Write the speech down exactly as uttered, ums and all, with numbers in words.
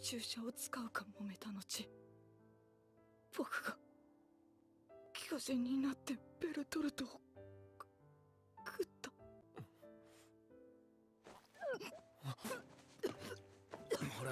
注射を使うか揉めた後、僕が巨人になってベルトルトを食った。 ほら。